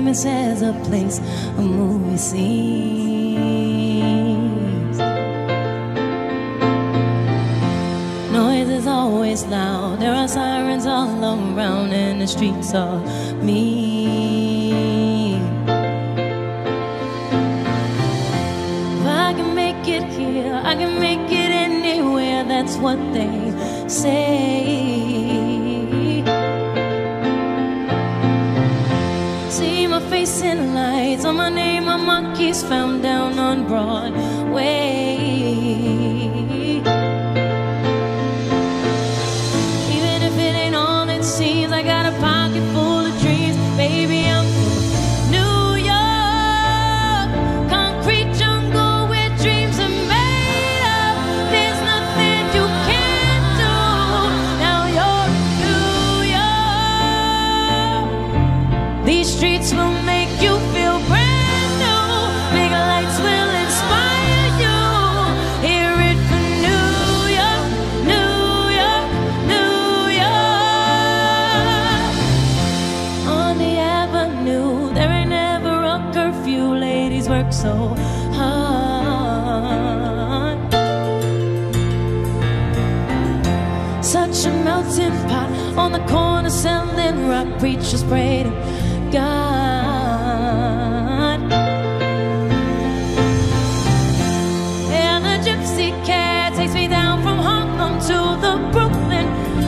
famous as a place of movie scenes. Noise is always loud, there are sirens all around, and the streets are mean. If I can make it here, I can make it anywhere, that's what they say. See my face in lights, on my name, my monkeys found down on Broadway. Even if it ain't all it seems, I got a pocket full of dreams. Baby, I'm from New York, concrete jungle where dreams are made of. There's nothing you can't do. Now you're in New York. These streets will make you feel brand new. Big lights will inspire you. Hear it for New York, New York, New York. On the avenue, there ain't never a curfew. Ladies work so hard. Such a melting pot on the corner selling rock. Preachers pray to God. And the gypsy cat takes me down from Harlem to the Brooklyn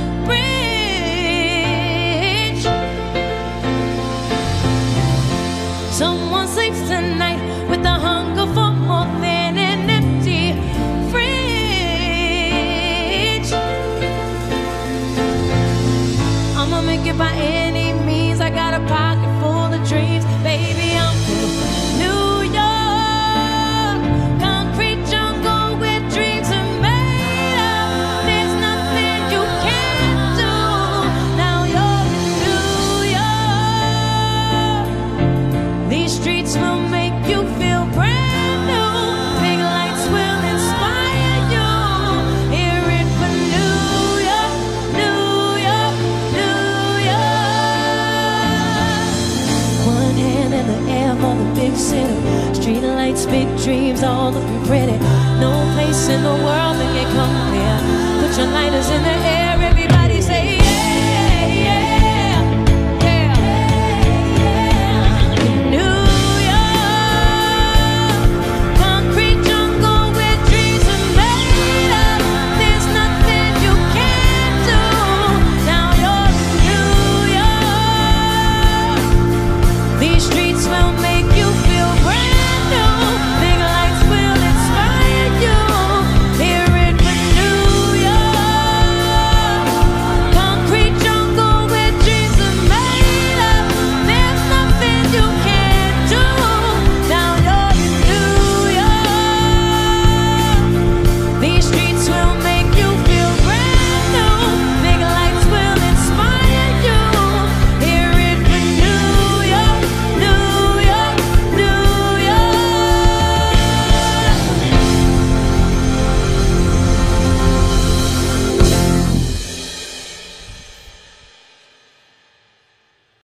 Bridge. Someone sleeps tonight with the hunger for more than an empty fridge. I'ma make it by any means, I got a pocket full of dreams. Baby, I'm from New York, concrete jungle where dreams are made of. There's nothing you can't do. Now you're in New York. These streets will make you feel brand new. Big lights will inspire you. Hear it for New York, New York, New York. One hand in the air for the big city. Street lights, big dreams, all looking pretty. No place in the world that can compare. Put your lighters in the air